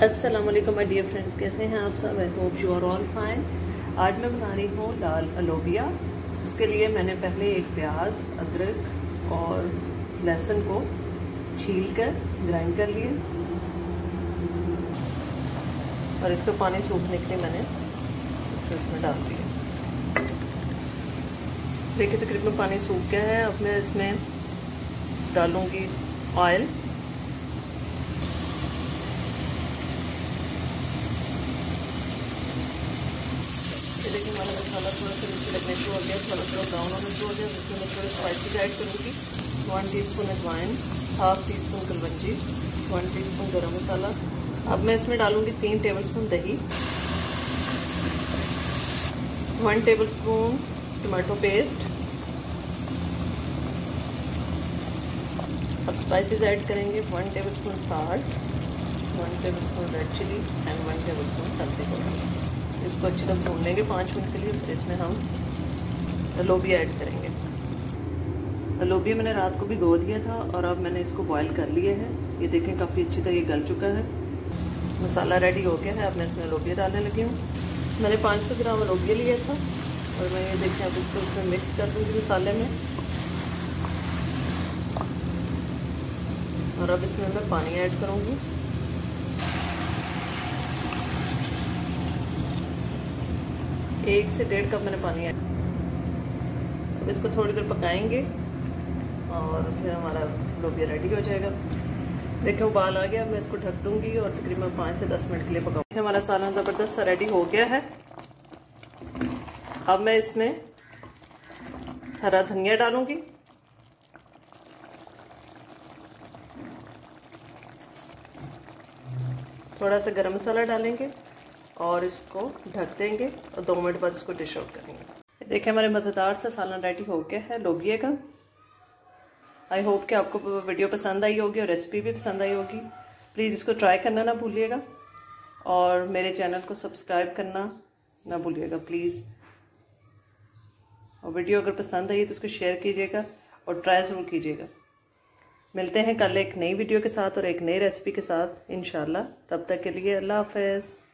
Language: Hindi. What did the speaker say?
अस्सलाम वालेकुम माय डियर फ्रेंड्स, कैसे हैं आप सब? I hope you are all fine. आज मैं बना रही हूँ दाल अलोबिया। इसके लिए मैंने पहले एक प्याज, अदरक और लहसुन को छील कर ग्राइंड कर लिए और इसका पानी सूखने के लिए मैंने इसमें डाल दिया। देखिए तकरीबन पानी सूख गया है। अब मैं इसमें डालूँगी ऑयल। देखिए हमारा मसाला थोड़ा सा नीचे लगने शुरू हो गया, थोड़ा ब्राउन होने शुरू हो गया। इसमें मैं थोड़े स्पाइसेस ऐड करूँगी। 1 टीस्पून अजवाइन, हाफ टी स्पून कलवंजी, 1 टीस्पून गरम मसाला। अब मैं इसमें डालूँगी 3 टेबलस्पून दही, 1 टेबलस्पून टमाटो पेस्ट। अब स्पाइसेस ऐड करेंगे। 1 tablespoon salt, 1 tablespoon red chilli and 1 tablespoon हल्दी पाउडर। इसको अच्छी तरह भून लेंगे 5 मिनट के लिए। फिर इसमें हम अलोबिया ऐड करेंगे। अलोबिया मैंने रात को भिगो दिया था और अब मैंने इसको बॉईल कर लिया है। ये देखें काफ़ी अच्छी तरह ये गल चुका है। मसाला रेडी हो गया है। अब मैं इसमें अलोबिया डालने लगी हूँ। मैंने 500 ग्राम अलोबिया लिया था और मैं ये देखें अब इसको इसमें मिक्स कर दूँगी मसाले में। और अब इसमें मैं पानी ऐड करूँगी। एक से 1.5 कप मैंने पानी ऐड। अब इसको थोड़ी देर पकाएंगे और फिर हमारा लोबिया रेडी हो जाएगा। देखिए उबाल आ गया। मैं इसको ढक दूंगी और तकरीबन 5 से 10 मिनट के लिए पकाऊंगी। हमारा सालन ज़बरदस्त सा रेडी हो गया है। अब मैं इसमें हरा धनिया डालूंगी, थोड़ा सा गरम मसाला डालेंगे और इसको ढक देंगे और 2 मिनट बाद इसको डिश आउट करेंगे। देखिए हमारे मज़ेदार सा सालन रेडी हो गया है लोबिया का। आई होप कि आपको वीडियो पसंद आई होगी और रेसिपी भी पसंद आई होगी। प्लीज़ इसको ट्राई करना ना भूलिएगा और मेरे चैनल को सब्सक्राइब करना ना भूलिएगा प्लीज़। और वीडियो अगर पसंद आई तो उसको शेयर कीजिएगा और ट्राई ज़रूर कीजिएगा। मिलते हैं कल एक नई वीडियो के साथ और एक नई रेसिपी के साथ इंशाल्लाह। तब तक के लिए अल्लाह हाफ़िज़।